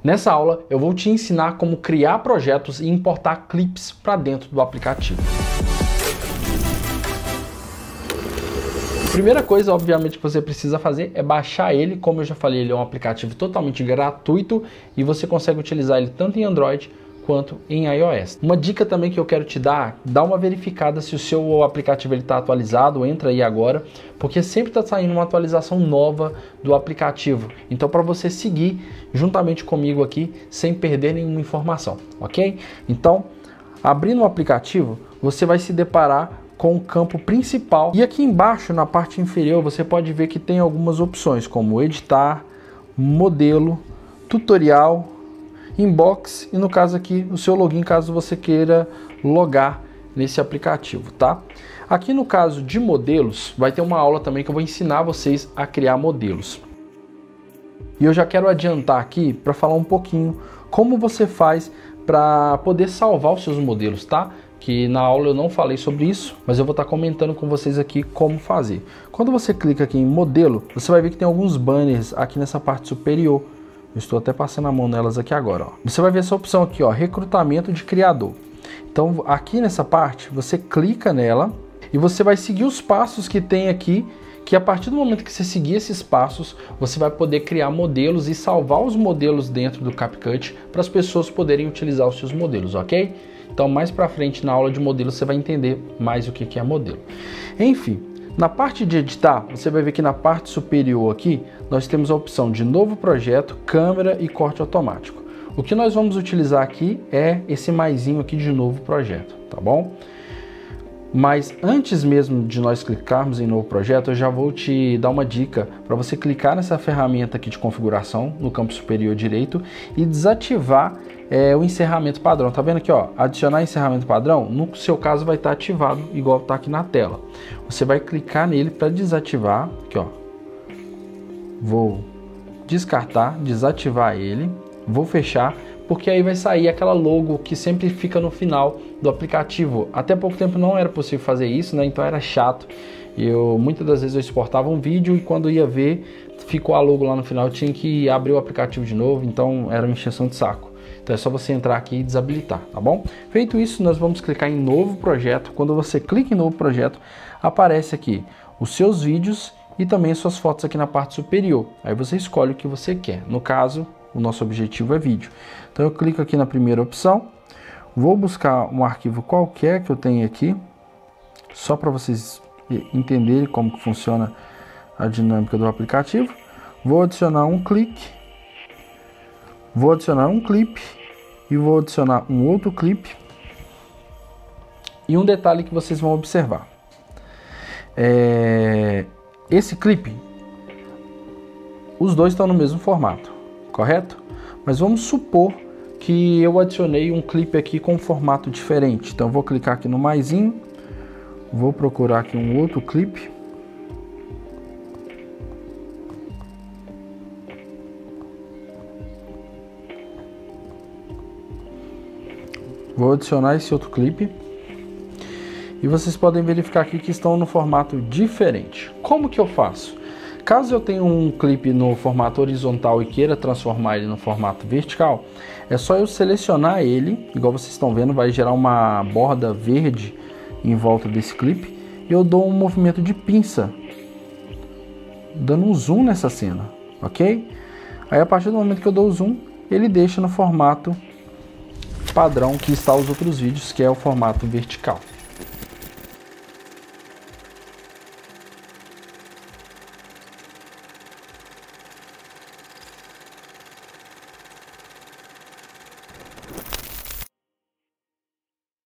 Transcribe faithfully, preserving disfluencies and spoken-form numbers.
Nessa aula eu vou te ensinar como criar projetos e importar clipes para dentro do aplicativo. A primeira coisa, obviamente, que você precisa fazer é baixar ele. Como eu já falei, ele é um aplicativo totalmente gratuito e você consegue utilizar ele tanto em Android quanto em iOS. Uma dica também que eu quero te dar, dá uma verificada se o seu aplicativo está atualizado, entra aí agora, porque sempre está saindo uma atualização nova do aplicativo. Então, para você seguir juntamente comigo aqui, sem perder nenhuma informação, ok? Então, abrindo o aplicativo, você vai se deparar com o campo principal. E aqui embaixo, na parte inferior, você pode ver que tem algumas opções, como editar, modelo, tutorial, inbox e no caso aqui o seu login, caso você queira logar nesse aplicativo, tá? Aqui no caso de modelos, vai ter uma aula também que eu vou ensinar vocês a criar modelos. E eu já quero adiantar aqui para falar um pouquinho como você faz para poder salvar os seus modelos, tá? Que na aula eu não falei sobre isso, mas eu vou estar comentando com vocês aqui como fazer. Quando você clica aqui em modelo, você vai ver que tem alguns banners aqui nessa parte superior. Eu estou até passando a mão nelas aqui agora, ó. Você vai ver essa opção aqui, ó, recrutamento de criador. Então aqui nessa parte, você clica nela e você vai seguir os passos que tem aqui, que a partir do momento que você seguir esses passos, você vai poder criar modelos e salvar os modelos dentro do CapCut para as pessoas poderem utilizar os seus modelos, ok? Então mais para frente na aula de modelos você vai entender mais o que é modelo. Enfim, na parte de editar, você vai ver que na parte superior aqui, nós temos a opção de novo projeto, câmera e corte automático. O que nós vamos utilizar aqui é esse maisinho aqui de novo projeto, tá bom? Mas antes mesmo de nós clicarmos em novo projeto, eu já vou te dar uma dica para você clicar nessa ferramenta aqui de configuração no campo superior direito e desativar é, o encerramento padrão. Tá vendo aqui, ó? Adicionar encerramento padrão, no seu caso vai estar ativado igual está aqui na tela. Você vai clicar nele para desativar, aqui ó. Vou descartar, desativar ele, vou fechar, porque aí vai sair aquela logo que sempre fica no final do aplicativo. Até pouco tempo não era possível fazer isso, né? Então era chato. Eu muitas das vezes eu exportava um vídeo e quando ia ver, ficou a logo lá no final, eu tinha que abrir o aplicativo de novo, então era uma encheção de saco. Então é só você entrar aqui e desabilitar, tá bom? Feito isso, nós vamos clicar em novo projeto. Quando você clica em novo projeto, aparece aqui os seus vídeos e também as suas fotos aqui na parte superior. Aí você escolhe o que você quer. No caso, o nosso objetivo é vídeo. Então eu clico aqui na primeira opção, vou buscar um arquivo qualquer que eu tenha aqui, só para vocês entenderem como que funciona a dinâmica do aplicativo. Vou adicionar um clique, vou adicionar um clipe e vou adicionar um outro clipe. E um detalhe que vocês vão observar, é... esse clipe, os dois estão no mesmo formato, correto? Mas vamos supor que eu adicionei um clipe aqui com um formato diferente. Então eu vou clicar aqui no maisinho, vou procurar aqui um outro clipe. Vou adicionar esse outro clipe. E vocês podem verificar aqui que estão no formato diferente. Como que eu faço? Caso eu tenha um clipe no formato horizontal e queira transformar ele no formato vertical, é só eu selecionar ele, igual vocês estão vendo, vai gerar uma borda verde em volta desse clipe, e eu dou um movimento de pinça, dando um zoom nessa cena, ok? Aí a partir do momento que eu dou o zoom, ele deixa no formato padrão que está os outros vídeos, que é o formato vertical.